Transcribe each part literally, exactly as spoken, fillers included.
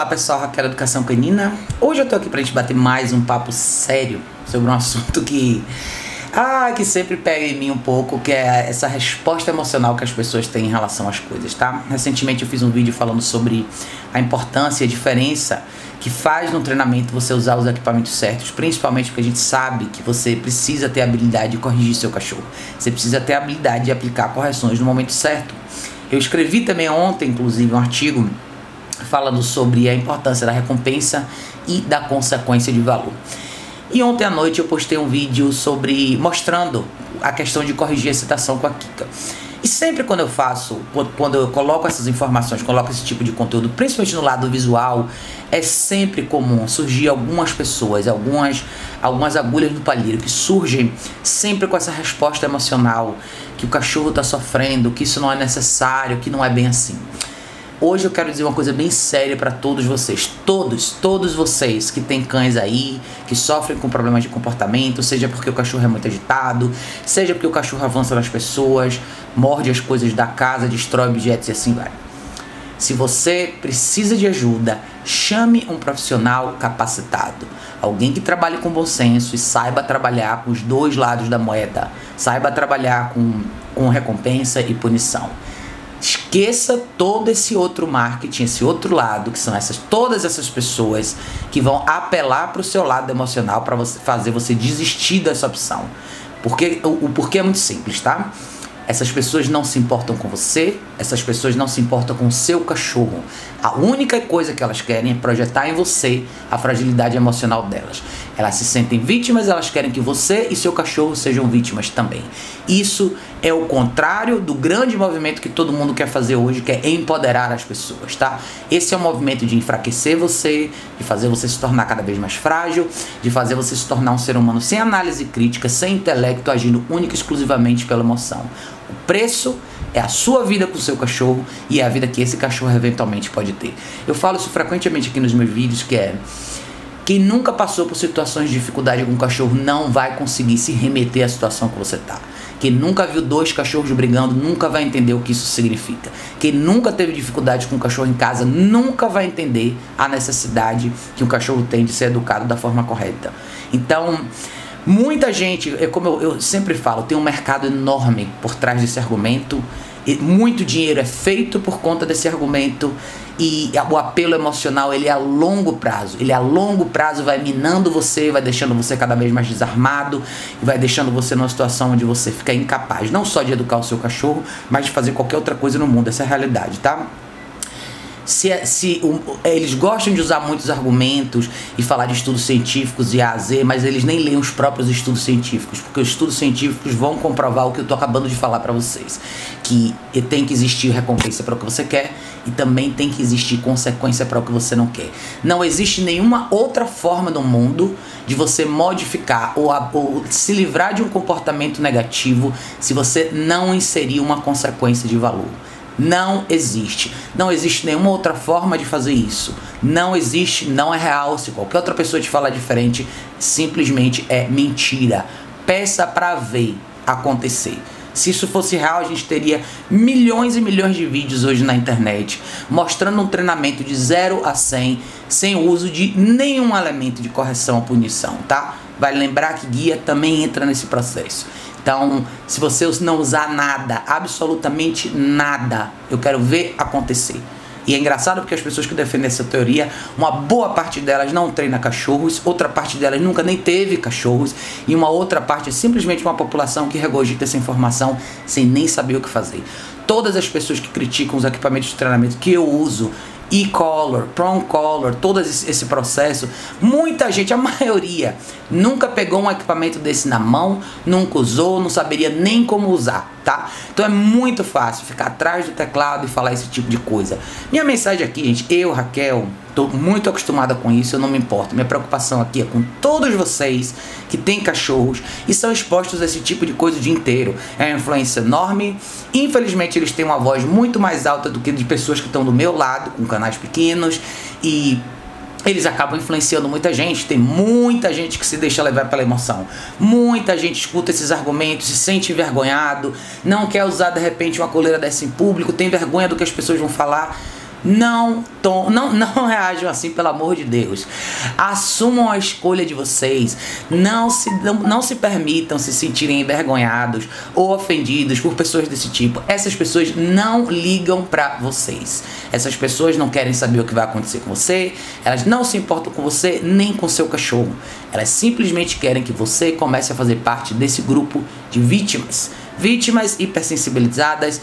Olá pessoal, Raquel Educação Canina. Hoje eu tô aqui pra gente bater mais um papo sério sobre um assunto que ah, que sempre pega em mim um pouco, que é essa resposta emocional que as pessoas têm em relação às coisas, tá? Recentemente eu fiz um vídeo falando sobre a importância e a diferença que faz no treinamento você usar os equipamentos certos, principalmente porque a gente sabe que você precisa ter a habilidade de corrigir seu cachorro. Você precisa ter a habilidade de aplicar correções no momento certo. Eu escrevi também ontem, inclusive, um artigo falando sobre a importância da recompensa e da consequência de valor. E ontem à noite eu postei um vídeo sobre mostrando a questão de corrigir a excitação com a Kika. E sempre quando eu faço, quando eu coloco essas informações, coloco esse tipo de conteúdo, principalmente no lado visual, é sempre comum surgir algumas pessoas, algumas, algumas agulhas no palheiro que surgem sempre com essa resposta emocional, que o cachorro está sofrendo, que isso não é necessário, que não é bem assim. Hoje eu quero dizer uma coisa bem séria para todos vocês, todos, todos vocês que têm cães aí, que sofrem com problemas de comportamento, seja porque o cachorro é muito agitado, seja porque o cachorro avança nas pessoas, morde as coisas da casa, destrói objetos e assim vai. Se você precisa de ajuda, chame um profissional capacitado, alguém que trabalhe com bom senso e saiba trabalhar com os dois lados da moeda, saiba trabalhar com, com recompensa e punição. Esqueça todo esse outro marketing, esse outro lado, que são essas, todas essas pessoas que vão apelar para o seu lado emocional para você, fazer você desistir dessa opção. Porque, o, o porquê é muito simples, tá? Essas pessoas não se importam com você, essas pessoas não se importam com o seu cachorro. A única coisa que elas querem é projetar em você a fragilidade emocional delas. Elas se sentem vítimas, elas querem que você e seu cachorro sejam vítimas também. Isso é o contrário do grande movimento que todo mundo quer fazer hoje, que é empoderar as pessoas, tá? Esse é um movimento de enfraquecer você, de fazer você se tornar cada vez mais frágil, de fazer você se tornar um ser humano sem análise crítica, sem intelecto, agindo única e exclusivamente pela emoção. O preço é a sua vida com o seu cachorro e é a vida que esse cachorro eventualmente pode ter. Eu falo isso frequentemente aqui nos meus vídeos, que é: quem nunca passou por situações de dificuldade com o cachorro não vai conseguir se remeter à situação que você tá. Quem nunca viu dois cachorros brigando nunca vai entender o que isso significa. Quem nunca teve dificuldade com o cachorro em casa nunca vai entender a necessidade que o cachorro tem de ser educado da forma correta. Então, muita gente, é como eu, eu sempre falo, tem um mercado enorme por trás desse argumento. E muito dinheiro é feito por conta desse argumento, e o apelo emocional ele é a longo prazo, ele a longo prazo vai minando você, vai deixando você cada vez mais desarmado e vai deixando você numa situação onde você fica incapaz, não só de educar o seu cachorro, mas de fazer qualquer outra coisa no mundo. Essa é a realidade, tá? Se, se um, eles gostam de usar muitos argumentos e falar de estudos científicos e A a Z, mas eles nem leem os próprios estudos científicos, porque os estudos científicos vão comprovar o que eu tô acabando de falar para vocês, que tem que existir recompensa para o que você quer e também tem que existir consequência para o que você não quer. Não existe nenhuma outra forma no mundo de você modificar ou, ou se livrar de um comportamento negativo se você não inserir uma consequência de valor. Não existe. Não existe nenhuma outra forma de fazer isso. Não existe, não é real. Se qualquer outra pessoa te falar diferente, simplesmente é mentira. Peça pra ver acontecer. Se isso fosse real, a gente teria milhões e milhões de vídeos hoje na internet mostrando um treinamento de zero a cem sem o uso de nenhum elemento de correção ou punição, tá? Vai lembrar que guia também entra nesse processo. Então, se você não usar nada, absolutamente nada, eu quero ver acontecer. E é engraçado porque as pessoas que defendem essa teoria, uma boa parte delas não treina cachorros, outra parte delas nunca nem teve cachorros, e uma outra parte é simplesmente uma população que regurgita essa informação sem nem saber o que fazer. Todas as pessoas que criticam os equipamentos de treinamento que eu uso, e-collar, prong collar, todo esse processo, muita gente, a maioria, nunca pegou um equipamento desse na mão, nunca usou, não saberia nem como usar, tá? Então é muito fácil ficar atrás do teclado e falar esse tipo de coisa. Minha mensagem aqui, gente, eu, Raquel, tô muito acostumada com isso, eu não me importo. Minha preocupação aqui é com todos vocês que têm cachorros e são expostos a esse tipo de coisa o dia inteiro. É uma influência enorme. Infelizmente eles têm uma voz muito mais alta do que de pessoas que estão do meu lado, com canais pequenos, e eles acabam influenciando muita gente. Tem muita gente que se deixa levar pela emoção. Muita gente escuta esses argumentos, se sente envergonhado, não quer usar de repente uma coleira dessa em público, tem vergonha do que as pessoas vão falar. Não, tom, não, não reajam assim, pelo amor de Deus. Assumam a escolha de vocês. Não se, não, não se permitam se sentirem envergonhados ou ofendidos por pessoas desse tipo. Essas pessoas não ligam pra vocês. Essas pessoas não querem saber o que vai acontecer com você. Elas não se importam com você nem com seu cachorro. Elas simplesmente querem que você comece a fazer parte desse grupo de vítimas. Vítimas hipersensibilizadas,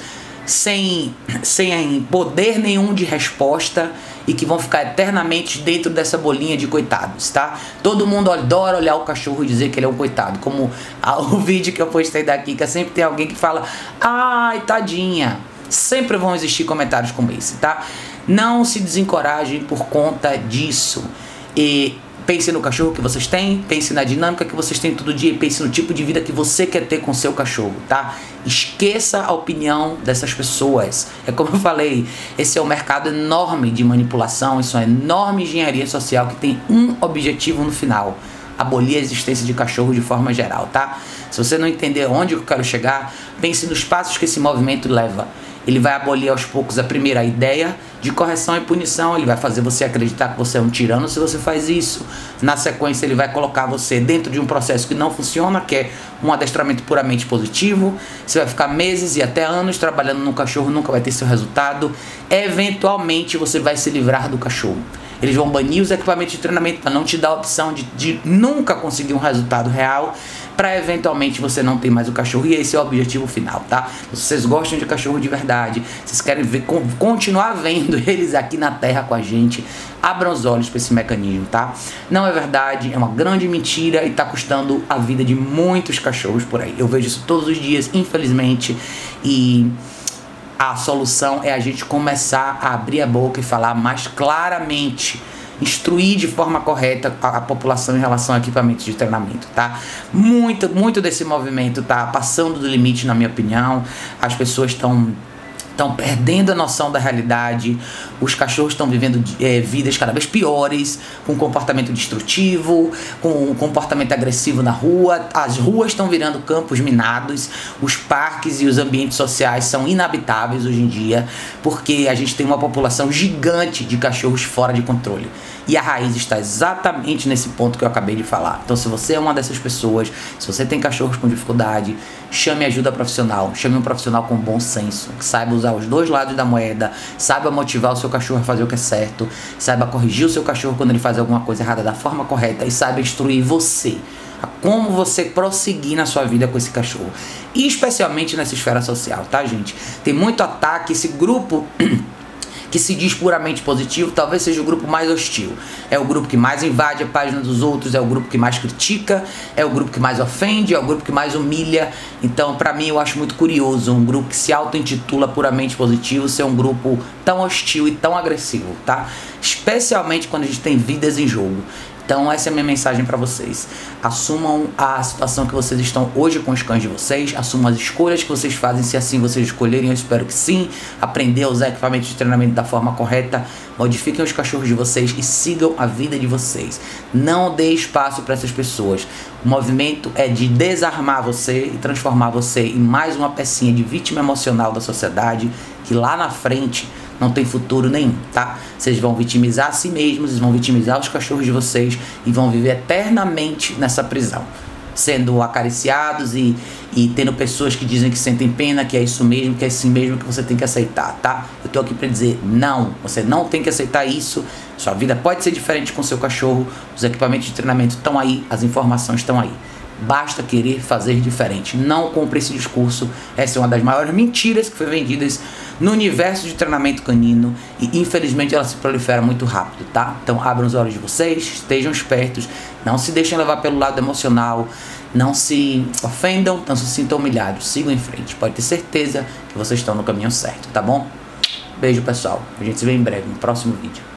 sem, sem poder nenhum de resposta e que vão ficar eternamente dentro dessa bolinha de coitados, tá? Todo mundo adora olhar o cachorro e dizer que ele é um coitado, como a, o vídeo que eu postei daqui, que sempre tem alguém que fala, ai, tadinha. Sempre vão existir comentários como esse, tá? Não se desencorajem por conta disso. E pense no cachorro que vocês têm, pense na dinâmica que vocês têm todo dia e pense no tipo de vida que você quer ter com seu cachorro, tá? Esqueça a opinião dessas pessoas. É como eu falei, esse é um mercado enorme de manipulação, isso é uma enorme engenharia social que tem um objetivo no final: abolir a existência de cachorro de forma geral, tá? Se você não entender onde eu quero chegar, pense nos passos que esse movimento leva. Ele vai abolir aos poucos a primeira ideia de correção e punição. Ele vai fazer você acreditar que você é um tirano se você faz isso. Na sequência, ele vai colocar você dentro de um processo que não funciona, que é um adestramento puramente positivo. Você vai ficar meses e até anos trabalhando no cachorro, nunca vai ter seu resultado. Eventualmente, você vai se livrar do cachorro. Eles vão banir os equipamentos de treinamento para não te dar a opção de, de nunca conseguir um resultado real, para eventualmente você não ter mais o cachorro. E esse é o objetivo final, tá? Se vocês gostam de cachorro de verdade, vocês querem ver, continuar vendo eles aqui na Terra com a gente, abram os olhos para esse mecanismo, tá? Não é verdade, é uma grande mentira e tá custando a vida de muitos cachorros por aí. Eu vejo isso todos os dias, infelizmente, e a solução é a gente começar a abrir a boca e falar mais claramente, instruir de forma correta a, a população em relação a equipamentos de treinamento, tá? Muito, muito desse movimento tá passando do limite, na minha opinião. As pessoas estão estão perdendo a noção da realidade. Os cachorros estão vivendo é, vidas cada vez piores, com comportamento destrutivo, com comportamento agressivo na rua. As ruas estão virando campos minados. Os parques e os ambientes sociais são inabitáveis hoje em dia, porque a gente tem uma população gigante de cachorros fora de controle. E a raiz está exatamente nesse ponto que eu acabei de falar. Então, se você é uma dessas pessoas, se você tem cachorros com dificuldade, chame ajuda profissional. Chame um profissional com bom senso, que saiba usar os dois lados da moeda, saiba motivar o seu cachorro a fazer o que é certo, saiba corrigir o seu cachorro quando ele faz alguma coisa errada da forma correta e saiba instruir você a como você prosseguir na sua vida com esse cachorro. E especialmente nessa esfera social, tá, gente? Tem muito ataque, esse grupo que se diz puramente positivo, talvez seja o grupo mais hostil. É o grupo que mais invade a página dos outros, é o grupo que mais critica, é o grupo que mais ofende, é o grupo que mais humilha. Então, pra mim, eu acho muito curioso um grupo que se auto-intitula puramente positivo ser um grupo tão hostil e tão agressivo, tá? Especialmente quando a gente tem vidas em jogo. Então essa é a minha mensagem para vocês. Assumam a situação que vocês estão hoje com os cães de vocês, assumam as escolhas que vocês fazem, se assim vocês escolherem, eu espero que sim. Aprender a usar equipamentos de treinamento da forma correta, modifiquem os cachorros de vocês e sigam a vida de vocês. Não dê espaço para essas pessoas. O movimento é de desarmar você e transformar você em mais uma pecinha de vítima emocional da sociedade, que lá na frente não tem futuro nenhum, tá? Vocês vão vitimizar a si mesmos, vocês vão vitimizar os cachorros de vocês e vão viver eternamente nessa prisão, sendo acariciados e, e tendo pessoas que dizem que sentem pena, que é isso mesmo, que é assim mesmo que você tem que aceitar, tá? Eu tô aqui pra dizer, não, você não tem que aceitar isso. Sua vida pode ser diferente com seu cachorro, os equipamentos de treinamento estão aí, as informações estão aí. Basta querer fazer diferente. Não compre esse discurso. Essa é uma das maiores mentiras que foi vendidas no universo de treinamento canino e infelizmente ela se prolifera muito rápido, tá? Então abram os olhos de vocês, estejam espertos, não se deixem levar pelo lado emocional, não se ofendam, não se sintam humilhados, sigam em frente. Pode ter certeza que vocês estão no caminho certo, tá bom? Beijo, pessoal. A gente se vê em breve no próximo vídeo.